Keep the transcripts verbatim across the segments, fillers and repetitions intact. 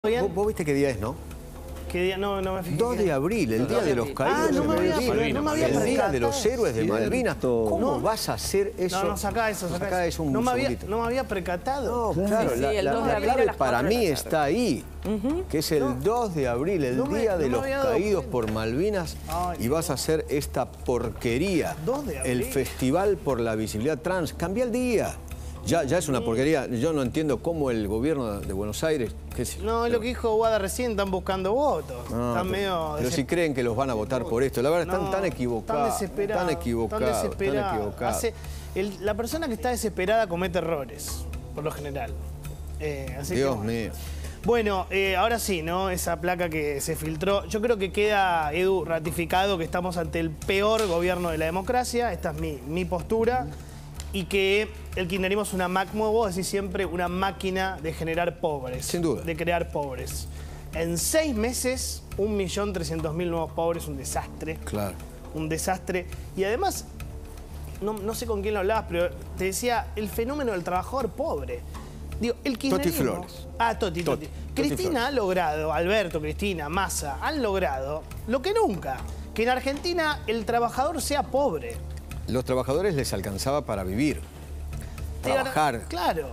Bien. ¿Vos, vos viste qué día es, no? ¿Qué día? No, no me fijé. dos de abril, el día de los caídos Ah, no de me había, Malvinas. no me había El día percatado. de los héroes de Malvinas. ¿Cómo No. vas a hacer eso? No, no, sacá eso, sacá, Sacá eso. eso un no, me había, segundito. no me había percatado. No, claro, Sí, sí, la, el la- dos de la abril a clave las para cuatro de mí la está ahí, que es el dos de abril, el No me- día de no me los había dado caídos cuenta. por Malvinas, Ay, y vas a hacer esta porquería, dos de abril. el Festival por la Visibilidad Trans. Cambia el día. Ya, ya es una porquería. Yo no entiendo cómo el gobierno de Buenos Aires... qué sé yo, No, es lo que dijo Guada recién, están buscando votos. No, están pero, medio... pero si creen que los van a votar por esto, la verdad están No, tan equivocados. Tan desesperados. Tan equivocados. Tan desesperados. Tan equivocados. Hace- el- la persona que está desesperada comete errores, por lo general. Eh, así Dios que, mío. Bueno, eh, ahora sí, ¿no? Esa placa que se filtró. Yo creo que queda, Edu, ratificado que estamos ante el peor gobierno de la democracia. Esta es mi, mi postura. Y que el kirchnerismo es una máquina, como vos decís siempre, una máquina de generar pobres. Sin duda. De crear pobres. En seis meses, un millón trescientos mil nuevos pobres, un desastre. Claro. Un desastre. Y además, no, no sé con quién lo hablabas, pero te decía el fenómeno del trabajador pobre. Digo, el kirchnerismo... Flores. Ah, Toti, Toti. Toti, Toti Cristina Flores. ha logrado, Alberto, Cristina, Massa, han logrado lo que nunca. Que en Argentina el trabajador sea pobre. Los trabajadores les alcanzaba para vivir, Te gar- trabajar, Claro.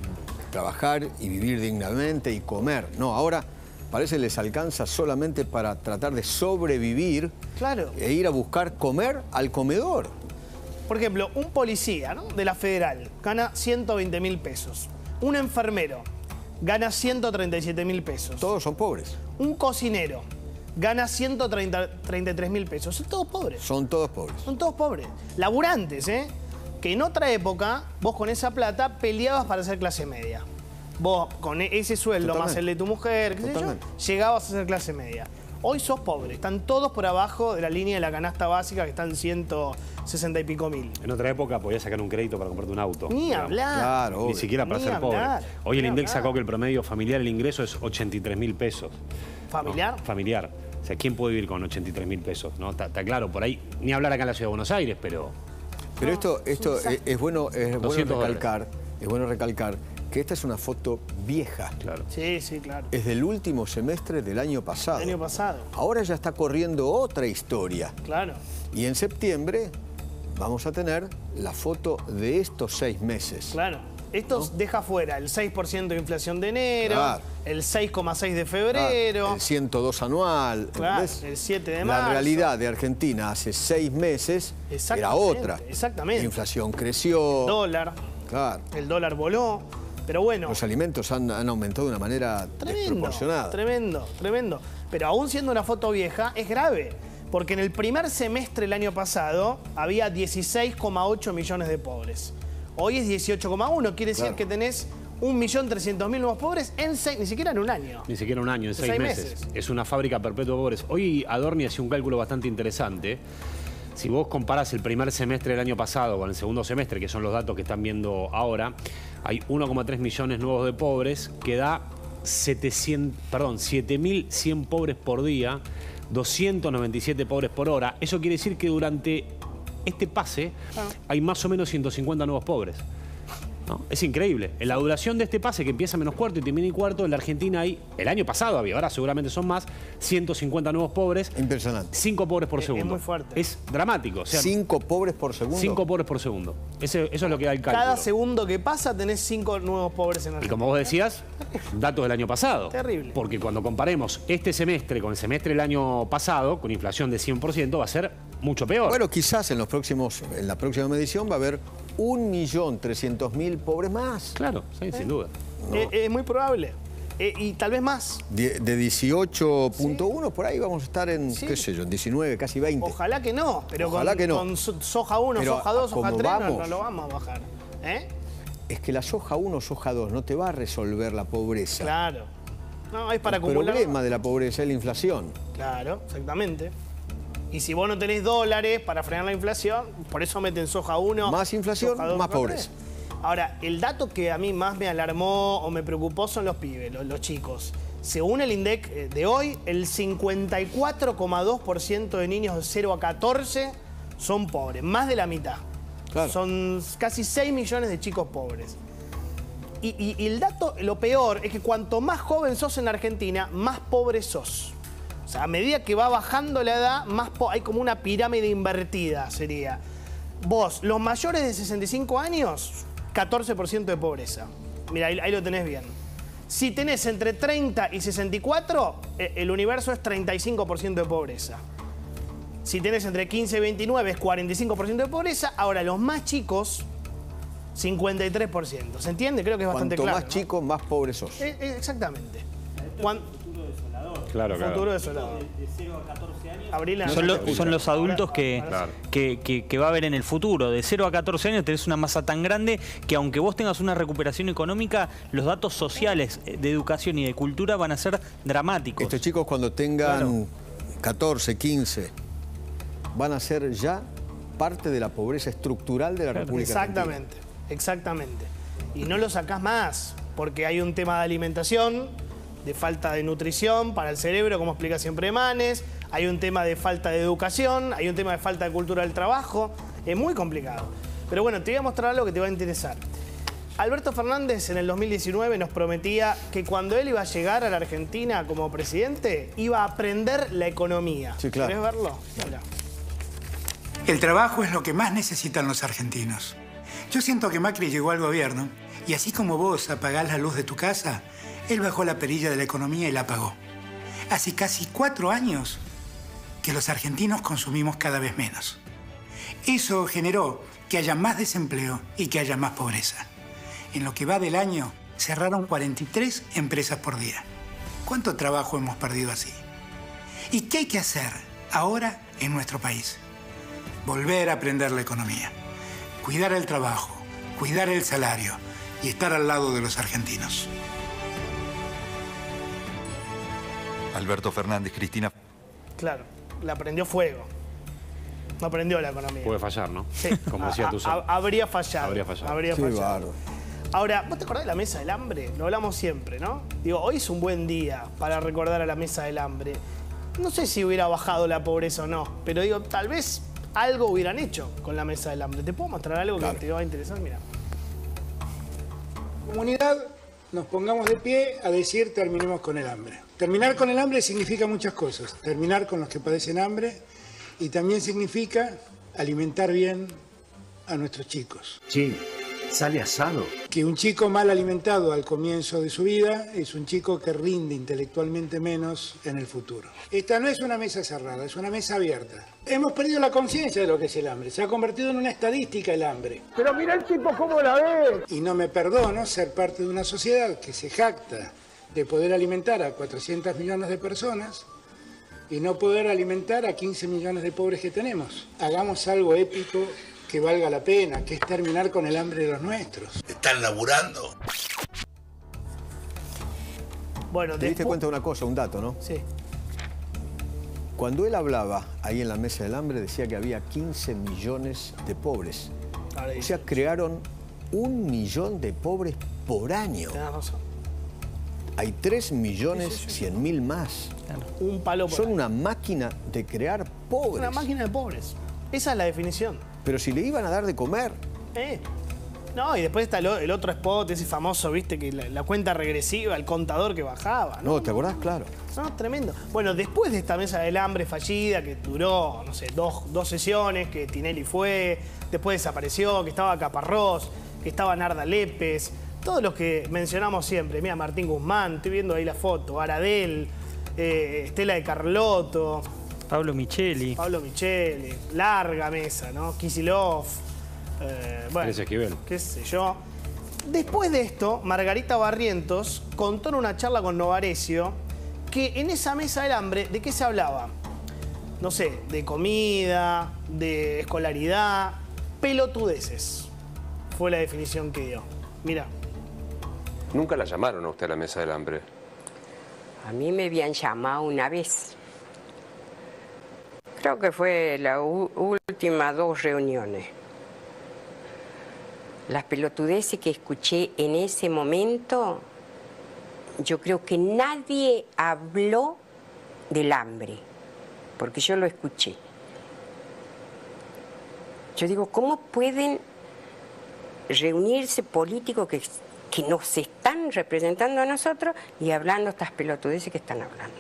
trabajar y vivir dignamente y comer. No, ahora parece que les alcanza solamente para tratar de sobrevivir Claro. e ir a buscar comer al comedor. Por ejemplo, un policía, ¿no? De la Federal gana ciento veinte mil pesos. Un enfermero gana ciento treinta y siete mil pesos. Todos son pobres, Un cocinero gana ciento treinta y tres mil pesos. Son todos pobres. son todos pobres. Son todos pobres. Laburantes, ¿eh? Que en otra época, vos con esa plata peleabas para ser clase media. Vos, con e- ese sueldo Totalmente. más el de tu mujer, qué sé yo, Totalmente. llegabas a ser clase media. Hoy sos pobre. Están todos por abajo de la línea de la canasta básica, que están ciento sesenta y pico mil. En otra época podías sacar un crédito para comprarte un auto. Ni digamos. hablar. Claro, Ni obvio. siquiera para Ni ser pobre. hablar, Hoy el ni INDEC hablar. sacó que el promedio familiar, el ingreso es ochenta y tres mil pesos. ¿Familiar? No, familiar. O sea, ¿quién puede vivir con ochenta y tres mil pesos? ¿No? Está, está claro, por ahí, ni hablar acá en la ciudad de Buenos Aires, pero... Pero esto, esto es, es bueno, es bueno doscientos recalcar, es bueno recalcar que esta es una foto vieja. Claro. Sí, sí, claro. Es del último semestre del año pasado. El año pasado. Ahora ya está corriendo otra historia. Claro. Y en septiembre vamos a tener la foto de estos seis meses. Claro. Esto deja fuera el seis por ciento de inflación de enero, Claro. el seis coma seis de Ah, febrero. el ciento dos anual. Claro, ¿entendés? el siete de La marzo. realidad de Argentina hace seis meses era Exactamente, otra. exactamente. La inflación creció. Dólar, Claro. el dólar voló, pero bueno, Los alimentos han, han aumentado de una manera tremendo, desproporcionada. tremendo, tremendo. Pero aún siendo una foto vieja, es grave, porque en el primer semestre del año pasado había dieciséis coma ocho millones de pobres. Hoy es dieciocho coma uno, quiere decir Claro. que tenés un millón trescientos mil nuevos pobres en seis, ni siquiera en un año. Ni siquiera un año, en seis, seis meses. meses. Es una fábrica perpetua de pobres. Hoy Adorni hacía un cálculo bastante interesante. Si vos comparás el primer semestre del año pasado con el segundo semestre, que son los datos que están viendo ahora, hay uno coma tres millones nuevos de pobres, que da setecientos, perdón, siete mil cien pobres por día, doscientos noventa y siete pobres por hora. Eso quiere decir que durante este pase hay más o menos ciento cincuenta nuevos pobres. ¿No? Es increíble. En la duración de este pase, que empieza a menos cuarto y termina y cuarto, en la Argentina hay, el año pasado había, ahora seguramente son más, ciento cincuenta nuevos pobres, Impresionante. cinco pobres por Es- es segundo. muy fuerte. Es dramático. O sea, Cinco pobres por segundo. cinco pobres por segundo. Ese- eso es lo que da el cálculo. Cada segundo que pasa tenés cinco nuevos pobres en Y Argentina. como vos decías, datos del año pasado. Terrible. Porque cuando comparemos este semestre con el semestre del año pasado, con inflación de cien por ciento, va a ser mucho peor. Bueno, quizás en los próximos, en la próxima medición va a haber un millón trescientos mil pobres más. Claro, sí, sin duda. Eh, es muy probable. Eh, y tal vez más. De, de dieciocho punto uno por ahí vamos a estar en, Sí. qué sé yo, en diecinueve, casi veinte. Ojalá que no, pero Ojalá con, que no. con so- soja uno, Pero soja dos, a soja como tres, no, vamos. no lo vamos a bajar. ¿Eh? Es que la soja uno, soja dos no te va a resolver la pobreza. Claro. No, es para El acumular. problema de la pobreza es la inflación. Claro, exactamente. Y si vos no tenés dólares para frenar la inflación, por eso meten soja uno. Más inflación, soja dos, más soja pobreza. tres. Ahora, el dato que a mí más me alarmó o me preocupó son los pibes, los, los chicos. Según el INDEC eh, de hoy, el cincuenta y cuatro coma dos por ciento de niños de cero a catorce son pobres, más de la mitad. Claro. Son casi seis millones de chicos pobres. Y, y, y el dato, lo peor, es que cuanto más joven sos en Argentina, más pobre sos. O sea, a medida que va bajando la edad, más hay como una pirámide invertida, sería. Vos, los mayores de sesenta y cinco años, catorce por ciento de pobreza. Mira, ahí, ahí lo tenés bien. Si tenés entre treinta y sesenta y cuatro, el universo es treinta y cinco por ciento de pobreza. Si tenés entre quince y veintinueve, es cuarenta y cinco por ciento de pobreza. Ahora, los más chicos, cincuenta y tres por ciento. ¿Se entiende? Creo que es bastante Cuanto claro. más ¿no? chico, más pobre sos. Eh, eh, exactamente. Cuan... Claro, claro. Futuro desolador. De cero a catorce años. Abril, Son, no lo- te son los escucho. adultos Ahora- que, ahora sí. que, que- que va a haber en el futuro. De cero a catorce años tenés una masa tan grande que aunque vos tengas una recuperación económica, los datos sociales de educación y de cultura van a ser dramáticos. Estos chicos cuando tengan catorce, quince, van a ser ya parte de la pobreza estructural de la República Argentina. Exactamente, exactamente. Y no lo sacás más, porque hay un tema de alimentación, de falta de nutrición para el cerebro, como explica siempre Manes, hay un tema de falta de educación, hay un tema de falta de cultura del trabajo, es muy complicado. Pero bueno, te voy a mostrar algo que te va a interesar. Alberto Fernández en el dos mil diecinueve nos prometía que cuando él iba a llegar a la Argentina como presidente, iba a aprender la economía. Sí, claro. ¿Querés verlo? Mirá. El trabajo es lo que más necesitan los argentinos. Yo siento que Macri llegó al gobierno y así como vos apagás la luz de tu casa, él bajó la perilla de la economía y la apagó. Hace casi cuatro años que los argentinos consumimos cada vez menos. Eso generó que haya más desempleo y que haya más pobreza. En lo que va del año, cerraron cuarenta y tres empresas por día. ¿Cuánto trabajo hemos perdido así? ¿Y qué hay que hacer ahora en nuestro país? Volver a aprender la economía, cuidar el trabajo, cuidar el salario y estar al lado de los argentinos. Alberto Fernández, Cristina. Claro, la prendió fuego. No prendió la economía. Puede fallar, ¿no? Sí. Como decía A- tu a- habría fallado. Habría fallado. Habría Qué fallado. bárbaro. Ahora, ¿vos te acordás de la mesa del hambre? Lo hablamos siempre, ¿no? Digo, hoy es un buen día para recordar a la mesa del hambre. No sé si hubiera bajado la pobreza o no, pero digo, tal vez algo hubieran hecho con la mesa del hambre. ¿Te puedo mostrar algo Claro. que te va a interesar? Mira. Comunidad, nos pongamos de pie a decir terminemos con el hambre. Terminar con el hambre significa muchas cosas. Terminar con los que padecen hambre y también significa alimentar bien a nuestros chicos. Sí, sale asado. Que un chico mal alimentado al comienzo de su vida es un chico que rinde intelectualmente menos en el futuro. Esta no es una mesa cerrada, es una mesa abierta. Hemos perdido la conciencia de lo que es el hambre. Se ha convertido en una estadística el hambre. Pero mira el tipo cómo la ve. Y no me perdono ser parte de una sociedad que se jacta de poder alimentar a cuatrocientos millones de personas y no poder alimentar a quince millones de pobres que tenemos. Hagamos algo épico que valga la pena, que es terminar con el hambre de los nuestros. ¿Están laburando? Bueno, Te diste despu- cuenta de una cosa, un dato, ¿no? Sí. Cuando él hablaba ahí en la mesa del hambre, decía que había quince millones de pobres. Ahora O dice, sea, crearon un millón de pobres por año. tenés razón. Hay tres millones cien mil más. Un palo por Son año. una máquina de crear pobres. Una máquina de pobres. Esa es la definición. Pero si le iban a dar de comer, Eh. No, y después está el, o- el otro spot, ese famoso, viste, que la, la cuenta regresiva, el contador que bajaba, ¿no? no, ¿te acordás? Claro. No, tremendo. Bueno, después de esta mesa del hambre fallida, que duró, no sé, dos, dos sesiones, que Tinelli fue, después desapareció, que estaba Caparrós, que estaba Narda Lépez, todos los que mencionamos siempre. Mira, Martín Guzmán, estoy viendo ahí la foto, Aradel, eh, Estela de Carlotto, Pablo Micheli. Pablo Micheli, larga mesa, ¿no? Kicillof, eh, bueno, Teresa Esquivel. qué sé yo. Después de esto, Margarita Barrientos contó en una charla con Novarecio que en esa mesa del hambre, ¿de qué se hablaba? No sé, de comida, de escolaridad, pelotudeces. Fue la definición que dio. Mira. Nunca la llamaron a usted a la mesa del hambre. A mí me habían llamado una vez. Creo que fue la última dos reuniones. Las pelotudeces que escuché en ese momento, yo creo que nadie habló del hambre, porque yo lo escuché. Yo digo, ¿cómo pueden reunirse políticos que que nos están representando a nosotros y hablando estas pelotudeces que están hablando.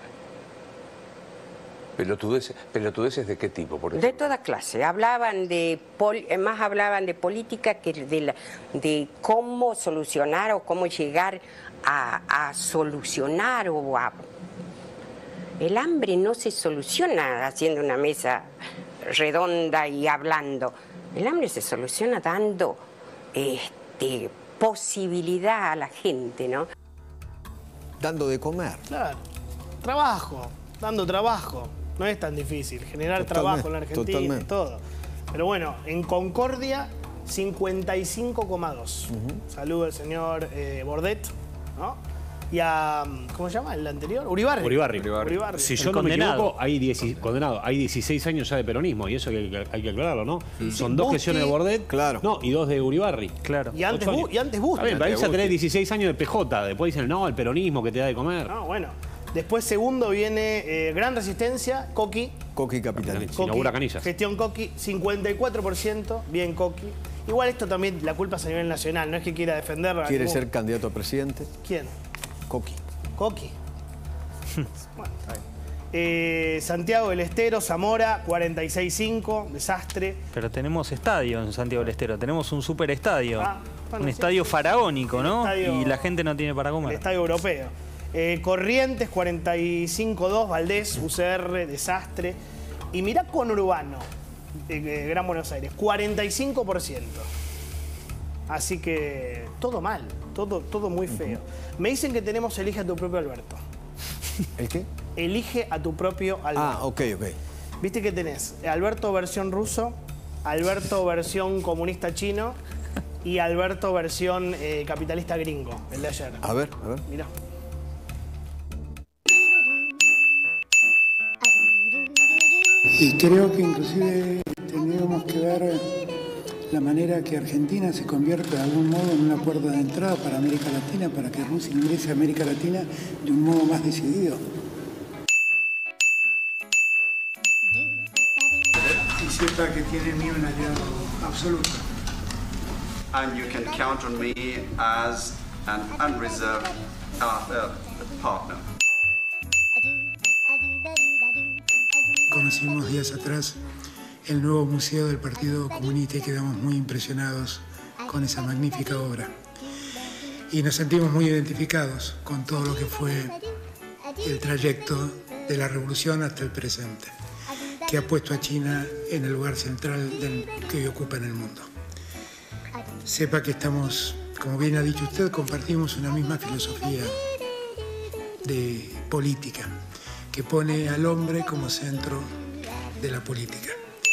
¿Pelotudeces, pelotudeces de qué tipo, por ejemplo? De toda clase. Hablaban de, pol, más hablaban de política que de, la, de cómo solucionar o cómo llegar a, a solucionar o a... El hambre no se soluciona haciendo una mesa redonda y hablando. El hambre se soluciona dando este, posibilidad a la gente, ¿no? Dando de comer. Claro. Trabajo, dando trabajo. No es tan difícil generar totalmente, trabajo en la Argentina totalmente. Y todo. Pero bueno, en Concordia, cincuenta y cinco coma dos. Uh-huh. Saludo al señor eh, Bordet, ¿no? Y a, ¿cómo se llama? ¿El anterior? Uribarri. Uribarri. Uribarri. Uribarri. Si yo el no condenado. me equivoco, hay, dieci, condenado, hay dieciséis años ya de peronismo, y eso hay que, hay que aclararlo, ¿no? Sí. Son dos gestiones de Bordet, claro. No, y dos de Uribarri. Claro. Y antes, bu y antes Busti. A ver, para tenés dieciséis años de P J, después dicen, no, el peronismo que te da de comer. No, bueno. Después, segundo, viene eh, Gran Resistencia, Coqui. Coqui Capitalista. Coqui, inaugura Canillas. Gestión Coqui, cincuenta y cuatro por ciento, bien Coqui. Igual esto también, la culpa es a nivel nacional, no es que quiera defenderla. ¿Quiere ser candidato a presidente? ¿Quién? Coqui. Coqui. Bueno, está bien. Eh, Santiago del Estero, Zamora, cuarenta y seis coma cinco, desastre. Pero tenemos estadio en Santiago del Estero, tenemos un super estadio. Ah, bueno, un sí, estadio sí, faraónico, sí. ¿no? Estadio, y la gente no tiene para comer. El estadio europeo. Eh, Corrientes, cuarenta y cinco coma dos, Valdés, U C R, desastre. Y mirá Conurbano, eh, Gran Buenos Aires, cuarenta y cinco por ciento. Así que todo mal, todo, todo muy feo. Me dicen que tenemos Elige a tu propio Alberto. ¿El qué? Elige a tu propio Alberto. Ah, ok, ok. ¿Viste que tenés? Alberto versión ruso, Alberto versión comunista chino y Alberto versión eh, capitalista gringo, el de ayer. A ver, a ver. Mirá. Y creo que inclusive tendríamos que ver la manera que Argentina se convierta de algún modo en una puerta de entrada para América Latina, para que Rusia ingrese a América Latina de un modo más decidido. Y sepa que tiene en mí un aliado absoluto. And you can count on me as an unreserved partner. Conocimos días atrás el nuevo museo del Partido Comunista y quedamos muy impresionados con esa magnífica obra. Y nos sentimos muy identificados con todo lo que fue el trayecto de la revolución hasta el presente, que ha puesto a China en el lugar central del que hoy ocupa en el mundo. Sepa que estamos, como bien ha dicho usted, compartimos una misma filosofía de política, que pone al hombre como centro de la política.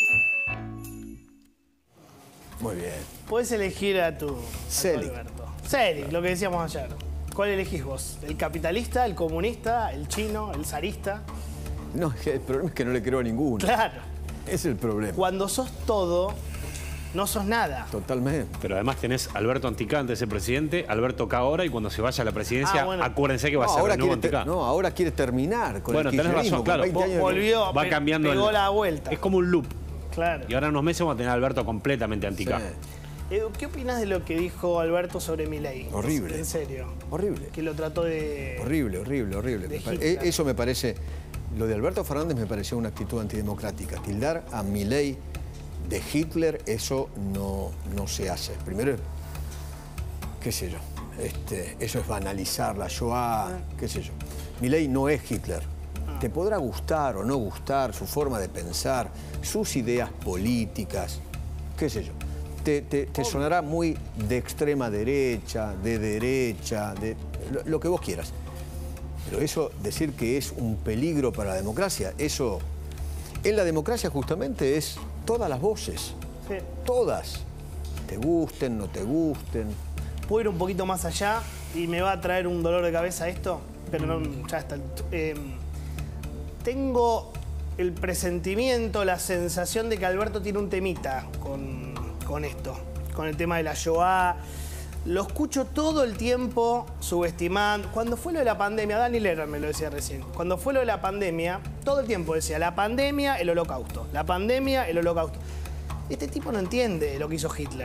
Muy bien. Puedes elegir a tu Selig. Alberto. Selig, lo que decíamos ayer. ¿Cuál elegís vos? ¿El capitalista, el comunista, el chino, el zarista? No, el problema es que no le creo a ninguno. Claro. Ese es el problema. Cuando sos todo, no sos nada. Totalmente. Pero además tenés Alberto Anticá antes de ser presidente, Alberto K ahora, y cuando se vaya a la presidencia, ah, bueno. acuérdense que va no, a ser ahora de nuevo quiere Anticá. No, ahora quiere terminar con bueno, el tenés razón, claro. Volvió, va cambiando pegó el, la vuelta. Es como un loop. Claro. Y ahora en unos meses vamos a tener a Alberto completamente Anticá. Sí. Edu, ¿qué opinas de lo que dijo Alberto sobre Milei? Horrible. En serio. Horrible. Que lo trató de... Horrible, horrible, horrible. Me pare... Eso me parece... Lo de Alberto Fernández me pareció una actitud antidemocrática. Tildar a Milei de Hitler, eso no, no se hace. Primero, qué sé yo, este, eso es banalizar la Shoah, qué sé yo. Milei no es Hitler. Te podrá gustar o no gustar su forma de pensar, sus ideas políticas, qué sé yo. Te, te, te sonará muy de extrema derecha, de derecha, de lo, lo que vos quieras. Pero eso, decir que es un peligro para la democracia, eso... En la democracia justamente es todas las voces, sí. Todas. Te gusten, no te gusten. Puedo ir un poquito más allá y me va a traer un dolor de cabeza esto, pero no, ya está. Eh, tengo el presentimiento, la sensación de que Alberto tiene un temita con, con esto, con el tema de la Shoah. Lo escucho todo el tiempo subestimando. Cuando fue lo de la pandemia, Dani Lehrer me lo decía recién, cuando fue lo de la pandemia, todo el tiempo decía, la pandemia, el holocausto, la pandemia, el holocausto. Este tipo no entiende lo que hizo Hitler.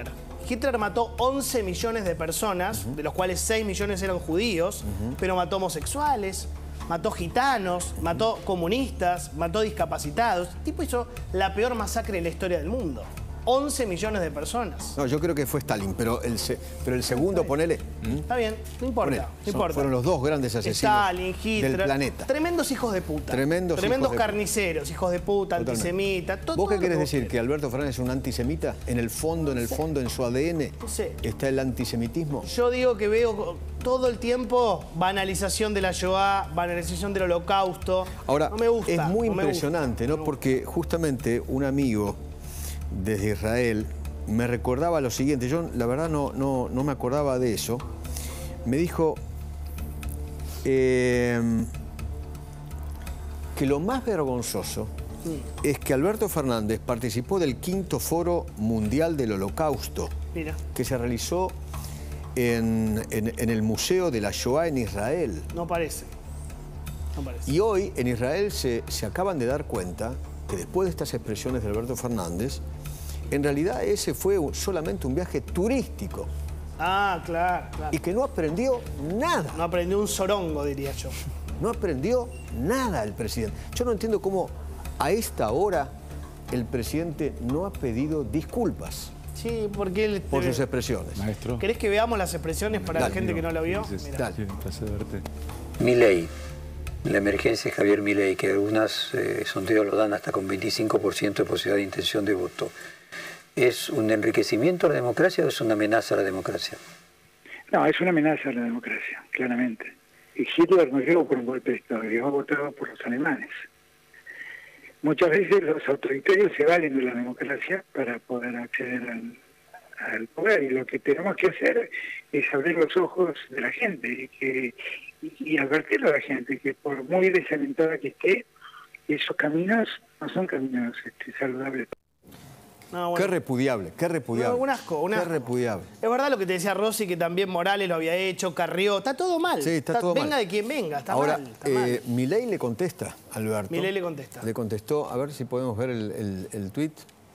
Hitler mató once millones de personas, uh-huh. de los cuales seis millones eran judíos, uh-huh. pero mató homosexuales, mató gitanos, mató comunistas, mató discapacitados. El tipo hizo la peor masacre en la historia del mundo. once millones de personas. No, yo creo que fue Stalin, pero el, se, pero el segundo, está ponele... Está bien, no importa, ponele, no importa. Fueron los dos grandes asesinos Stalin, Hitler, del planeta. Tremendos hijos de puta. Tremendos, Tremendos hijos carniceros, hijos de puta, Totalmente. antisemitas. Todo, ¿Vos qué querés que decir? ¿Que Alberto Fernández es un antisemita? ¿En el fondo, en el fondo, en su A D N no sé. está el antisemitismo? Yo digo que veo todo el tiempo banalización de la Shoah, banalización del Holocausto. Ahora, no me gusta, es muy no impresionante, ¿no? Porque justamente un amigo desde Israel me recordaba lo siguiente, yo la verdad no, no, no me acordaba de eso, me dijo eh, que lo más vergonzoso sí. es que Alberto Fernández participó del quinto Foro Mundial del Holocausto, Mira. que se realizó en, en, en el Museo de la Shoah en Israel. No parece, no parece. Y hoy en Israel se, se acaban de dar cuenta que después de estas expresiones de Alberto Fernández, en realidad ese fue solamente un viaje turístico. Ah, claro, claro. Y que no aprendió nada. No aprendió un sorongo, diría yo. No aprendió nada el presidente. Yo no entiendo cómo a esta hora el presidente no ha pedido disculpas. Sí, porque él... Por sus expresiones. Maestro. ¿Querés que veamos las expresiones para Dale, la gente no. que no la vio? Sí, sí, Mirá. sí, un placer verte. Milei, la emergencia es Javier Milei, que algunas eh, sondeos lo dan hasta con veinticinco por ciento de posibilidad de intención de voto. ¿Es un enriquecimiento a la democracia o es una amenaza a la democracia? No, es una amenaza a la democracia, claramente. Y Hitler no llegó por un golpe de Estado, llegó votado por los alemanes. Muchas veces los autoritarios se valen de la democracia para poder acceder al, al poder, y lo que tenemos que hacer es abrir los ojos de la gente y, que, y, y advertirle a la gente que por muy desalentada que esté, esos caminos no son caminos este, saludables. No, bueno. Qué repudiable, qué repudiable. No, un asco, un asco. Qué repudiable. Es verdad lo que te decía Rossi, que también Morales lo había hecho, Carrió. Está todo mal. Sí, está, está todo venga mal. de quien venga, está Ahora, mal. Está eh, mal. Milei le contesta, Alberto. Milei le contesta. Le contestó, a ver si podemos ver el, el, el tuit.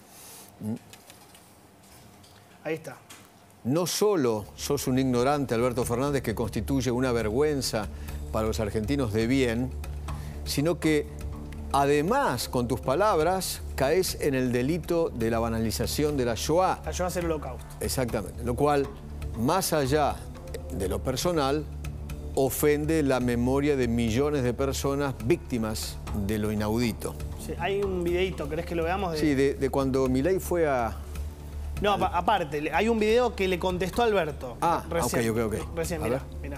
Ahí está. No solo sos un ignorante, Alberto Fernández, que constituye una vergüenza para los argentinos de bien, sino que además, con tus palabras, caes en el delito de la banalización de la Shoah. La Shoah es el holocausto. Exactamente. Lo cual, más allá de lo personal, ofende la memoria de millones de personas víctimas de lo inaudito. Sí, hay un videito, ¿querés que lo veamos? De... Sí, de, de cuando Milei fue a... No, al... aparte, hay un video que le contestó a Alberto. Ah, recién, ok, ok, ok. Recién, mirá, mirá.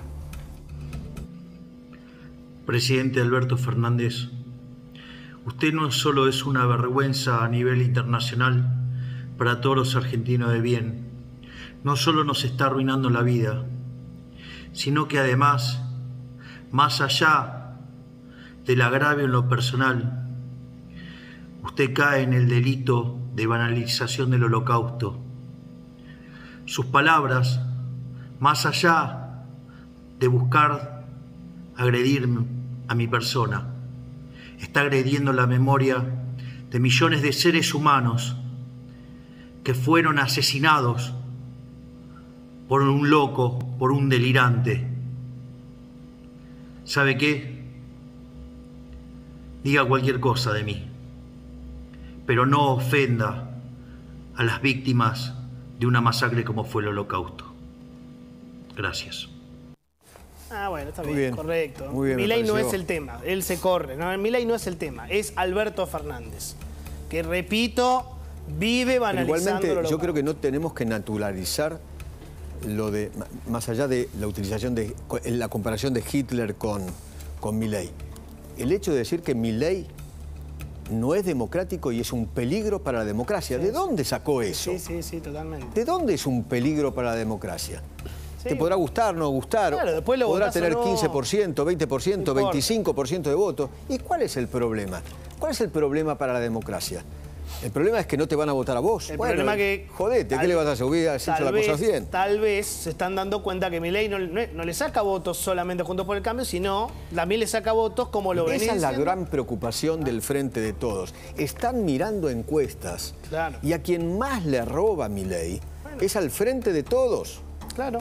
Presidente Alberto Fernández, usted no solo es una vergüenza a nivel internacional para todos los argentinos de bien, no solo nos está arruinando la vida, sino que además, más allá del agravio en lo personal, usted cae en el delito de banalización del holocausto. Sus palabras, más allá de buscar agredirme a mi persona, está agrediendo la memoria de millones de seres humanos que fueron asesinados por un loco, por un delirante. ¿Sabe qué? Diga cualquier cosa de mí, pero no ofenda a las víctimas de una masacre como fue el Holocausto. Gracias. Ah, bueno, está Muy bien, bien, correcto. muy bien, me Milei no pareció. es el tema, él se corre. No, Milei no es el tema, es Alberto Fernández, que repito, vive Pero banalizando igualmente, el yo holocausto. creo que no tenemos que naturalizar lo de, más allá de la utilización de, la comparación de Hitler con, con Milei. El hecho de decir que Milei no es democrático y es un peligro para la democracia. Sí, ¿De sí. dónde sacó eso? Sí, sí, sí, totalmente. ¿De dónde es un peligro para la democracia? Sí. Te podrá gustar, no gustar, Claro, después lo podrá votás o tener no. quince por ciento, veinte por ciento, No importa. veinticinco por ciento de votos. ¿Y cuál es el problema? ¿Cuál es el problema para la democracia? El problema es que no te van a votar a vos. El bueno, problema que... Jodete, ¿qué le vas a subir a decir las cosas bien? Tal vez se están dando cuenta que Milei no, no, no le saca votos solamente Juntos por el Cambio, sino también le saca votos como lo venía Esa es la diciendo. gran preocupación del Frente de Todos. Están mirando encuestas Claro. y a quien más le roba Milei bueno. es al Frente de Todos. Claro.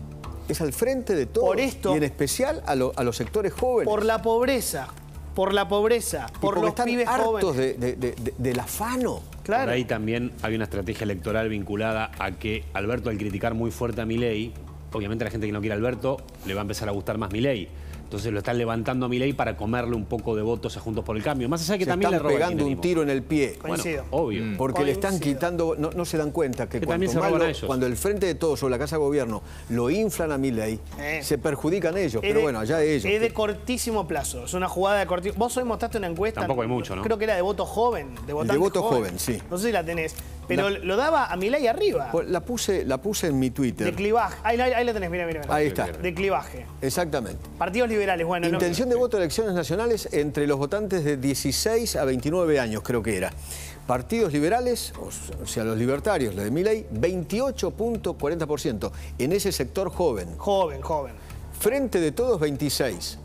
Es al Frente de Todos. Por esto, y en especial a, lo, a los sectores jóvenes. Por la pobreza. Por la pobreza, por los están pibes hartos jóvenes. De, de, de, de, del afano. Claro. Por ahí también hay una estrategia electoral vinculada a que Alberto, al criticar muy fuerte a Milei, obviamente a la gente que no quiere a Alberto le va a empezar a gustar más Milei. Entonces lo están levantando a Milei para comerle un poco de votos a Juntos por el Cambio. Más allá de que se también están le roba pegando un tiro en el pie. Coincido. Bueno, obvio. Porque Coincido. le están quitando, no, no se dan cuenta que, que cuanto se más roban lo, a ellos. cuando el Frente de Todos o la Casa de Gobierno lo inflan a Milei, eh. se perjudican ellos. Es pero de, bueno, allá ellos. Es de cortísimo plazo, es una jugada de cortísimo... Vos hoy mostraste una encuesta... Tampoco hay mucho, ¿no? Creo que era de voto joven. De, de voto joven, joven, sí. No sé si la tenés. Pero la, lo daba a Milei arriba. La puse, la puse en mi Twitter. De clivaje. Ahí, ahí, ahí la tenés, mira, mira. Ahí está. De clivaje. Exactamente. Partidos liberales, bueno. Intención no... de voto de elecciones nacionales entre los votantes de dieciséis a veintinueve años, creo que era. Partidos liberales, o sea, los libertarios, los de Milei, veintiocho punto cuarenta por ciento. En ese sector joven. Joven, joven. Frente de Todos, veintiséis.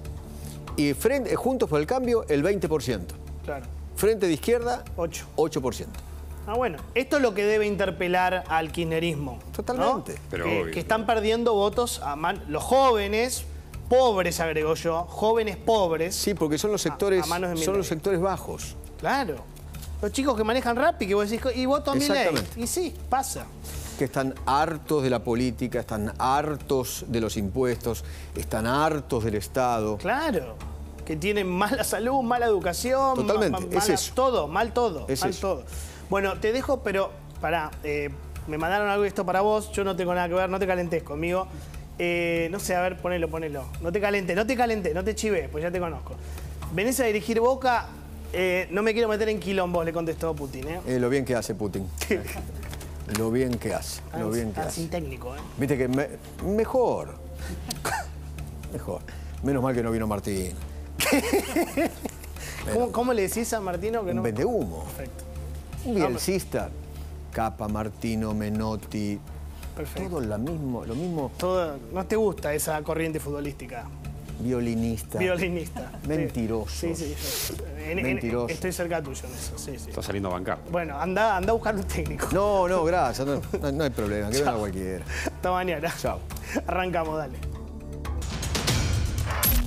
Y frente, Juntos por el Cambio, el veinte por ciento. Claro. Frente de Izquierda, ocho. ocho por ciento. Ah, bueno. Esto es lo que debe interpelar al kirchnerismo. Totalmente. ¿No? Pero que, obvio. que están perdiendo votos a man... los jóvenes, pobres, agrego yo, jóvenes pobres. Sí, porque son los sectores, a, a manos de son los sectores bajos. Claro. Los chicos que manejan Rappi, que vos decís, y voto a Milei. Exactamente. Y sí, pasa. Que están hartos de la política, están hartos de los impuestos, están hartos del Estado. Claro. Que tienen mala salud, mala educación. Totalmente, ma, es mala, eso. Todo, mal todo, es mal eso. todo. Bueno, te dejo, pero pará, eh, me mandaron algo de esto para vos, yo no tengo nada que ver, no te calentes conmigo. Eh, no sé, a ver, ponelo, ponelo. No te calentes, no te calentes, no te chives, pues ya te conozco. Venís a dirigir Boca, eh, no me quiero meter en quilombos, le contestó Putin, ¿eh? Eh, lo bien que hace Putin. Lo bien que hace, lo bien que ah, hace. sin técnico, ¿eh? Viste que me, mejor. Mejor. Menos mal que no vino Martín. ¿Cómo, ¿Cómo le decís a Martino que un no? vende humo. Perfecto. Un bielcista. Capa, Martino, Menotti. Perfecto. Todo lo mismo, lo mismo. Todo, no te gusta esa corriente futbolística. Violinista. Violinista. Mentiroso. Sí, sí. sí. En, Mentiroso. En, estoy cerca tuyo en eso, sí, sí. Está saliendo a bancar. Bueno, anda, anda a buscar un técnico. No, no, gracias. No, no, no hay problema. Que venga cualquiera. Hasta mañana. Chao. Arrancamos, dale.